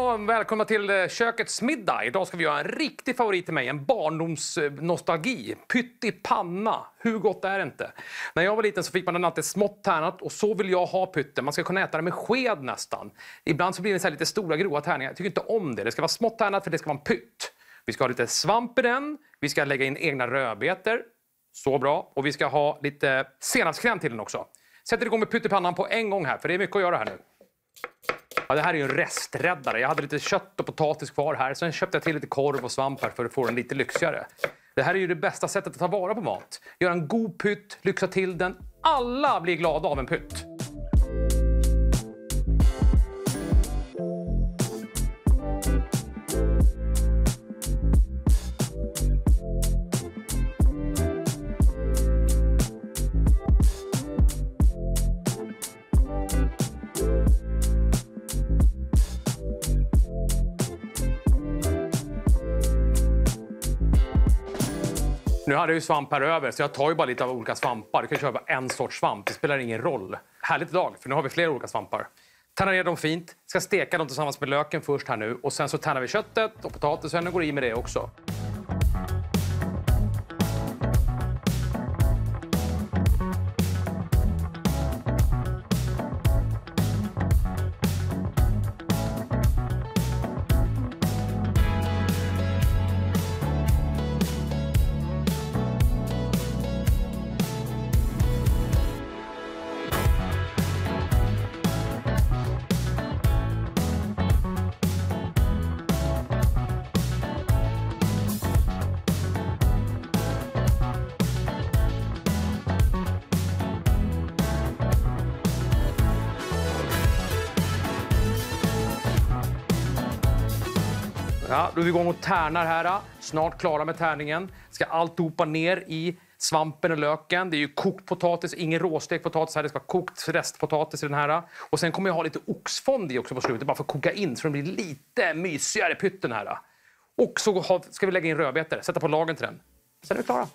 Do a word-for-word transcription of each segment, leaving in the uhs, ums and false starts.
Ja, välkomna till kökets middag. Idag ska vi göra en riktig favorit till mig, en barndomsnostalgi. Pytt i panna. Hur gott är det inte? När jag var liten så fick man den alltid smått tärnat och så vill jag ha pytten. Man ska kunna äta det med sked nästan. Ibland så blir det så här lite stora grova tärningar. Jag tycker inte om det. Det ska vara smått tärnat för det ska vara en pytt. Vi ska ha lite svamp i den. Vi ska lägga in egna rödbetor. Så bra. Och vi ska ha lite senapskräm till den också. Sätter igång med pytt i pannan på en gång här, för det är mycket att göra här nu. Ja, det här är ju en resträddare. Jag hade lite kött och potatis kvar här. Sen köpte jag till lite korv och svamp här för att få den lite lyxigare. Det här är ju det bästa sättet att ta vara på mat. Göra en god pytt, lyxa till den. Alla blir glada av en pytt. Nu hade jag ju svamp här över, så jag tar ju bara lite av olika svampar. Du kan köpa en sorts svamp, det spelar ingen roll. Härligt idag, för nu har vi flera olika svampar. Tärnar ner dem fint, ska steka dem tillsammans med löken först här nu. Och sen så tärnar vi köttet och potatisen och går i med det också. Ja, då är vi igång och tärnar här. Snart klara med tärningen. Ska allt dopa ner i svampen och löken. Det är ju kokt potatis, ingen råstekt potatis här. Det ska vara kokt restpotatis i den här. Och sen kommer jag ha lite oxfond i också på slutet. Bara för att koka in så det blir lite mysigare pytten här. Och så ska vi lägga in rödbetor. Sätta på lagen till den. Sen är vi klara.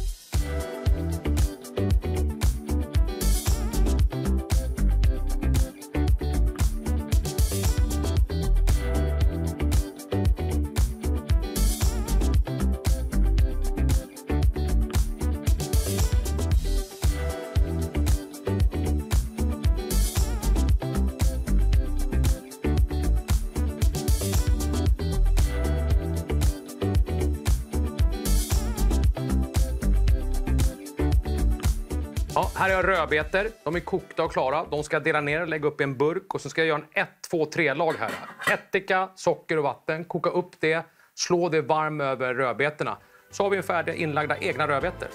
Ja, här har jag rödbetor. De är kokta och klara. De ska jag dela ner och lägga upp i en burk. Och så ska jag göra en ett, två, tre lag här. Ättika, socker och vatten. Koka upp det. Slå det varm över rödbetorna. Så har vi en färdig inlagda egna rödbetor.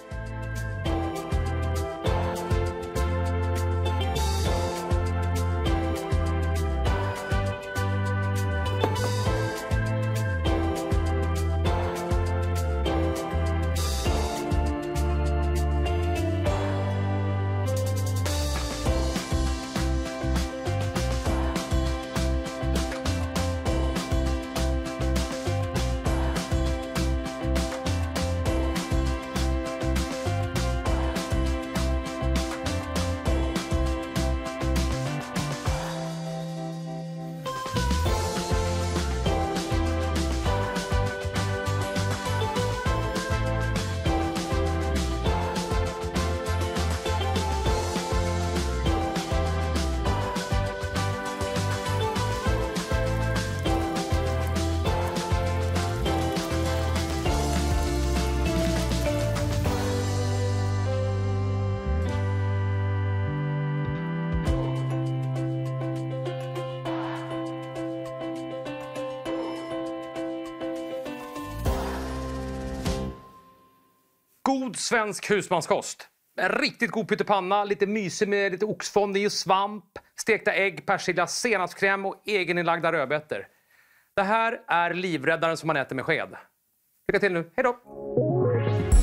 God svensk husmanskost. En riktigt god pyttipanna, lite mysig med lite oxfond i och svamp, stekta ägg, persilja, senapskräm och egeninlagda rödbetor. Det här är livräddaren som man äter med sked. Lycka till nu, hej då!